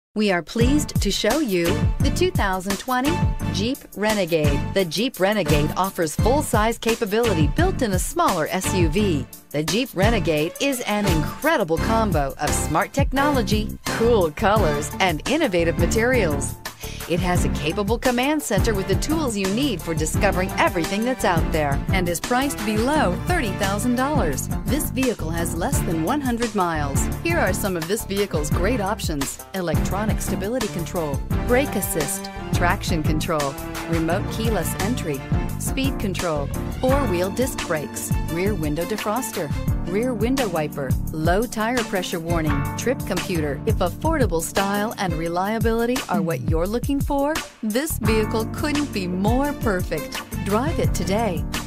We are pleased to show you the 2020 Jeep Renegade. The Jeep Renegade offers full-size capability built in a smaller SUV. The Jeep Renegade is an incredible combo of smart technology, cool colors, and innovative materials. It has a capable command center with the tools you need for discovering everything that's out there and is priced below $30,000. This vehicle has less than 100 miles. Here are some of this vehicle's great options: electronic stability control, brake assist, traction control, remote keyless entry, speed control, four-wheel disc brakes, rear window defroster, rear window wiper, low tire pressure warning, trip computer. If affordable style and reliability are what you're looking for, this vehicle couldn't be more perfect. Drive it today.